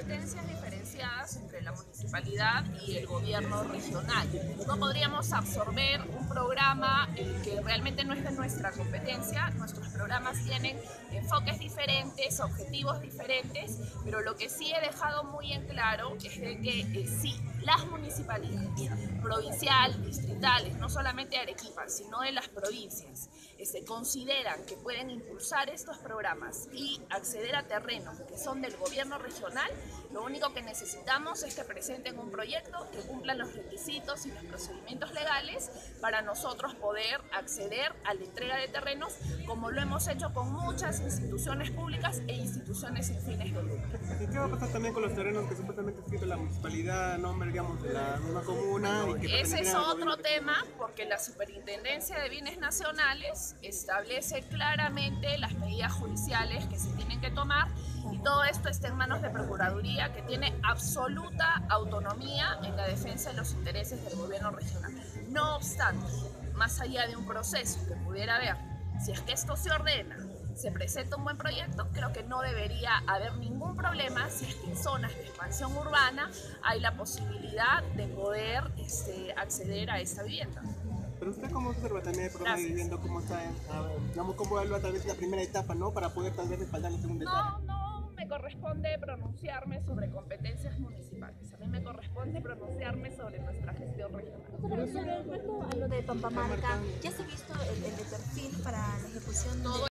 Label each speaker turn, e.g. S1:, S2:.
S1: competencias diferenciadas entre la municipalidad y el gobierno regional. No podríamos absorber un programa que realmente no es de nuestra competencia. Nuestros programas tienen enfoques diferentes, objetivos diferentes, pero lo que sí he dejado muy en claro es de que sí, las municipalidades provincial, distritales, no solamente de Arequipa, sino de las provincias, se consideran que pueden impulsar estos programas y acceder a terrenos que son del gobierno regional. Lo único que necesitamos es que presenten un proyecto que cumpla los requisitos y los procedimientos legales para nosotros poder acceder a la entrega de terrenos, como lo hemos hecho con muchas instituciones públicas e instituciones sin fines de lucro.
S2: ¿Y qué va a pasar también con los terrenos que supuestamente ha escrito la municipalidad, nombre, digamos, de la misma comuna? Y que
S1: ese es otro tema, porque la Superintendencia de Bienes Nacionales establece claramente las medidas judiciales que se tienen que tomar, y todo esto está en manos de Procuraduría, que tiene absoluta autonomía en la defensa de los intereses del gobierno regional. No obstante, más allá de un proceso que pudiera haber, si es que esto se ordena, se presenta un buen proyecto, creo que no debería haber ningún problema si es que en zonas de expansión urbana hay la posibilidad de poder acceder a esta vivienda.
S2: Pero usted, ¿cómo observa también el programa de vivienda? ¿Cómo está, digamos, cómo evalúa tal vez la primera etapa, ¿no? Para poder tal vez respaldar la segunda etapa.
S1: No me corresponde pronunciarme sobre competencias municipales. A mí me corresponde pronunciarme sobre nuestra gestión regional.
S3: Pero sobre respecto a lo de Pampamarca, ¿ya se ha visto el perfil para la ejecución de